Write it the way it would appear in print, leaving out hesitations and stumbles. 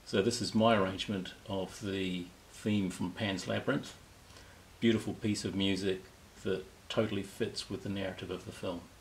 So this is my arrangement of the theme from Pan's Labyrinth. Beautiful piece of music that totally fits with the narrative of the film.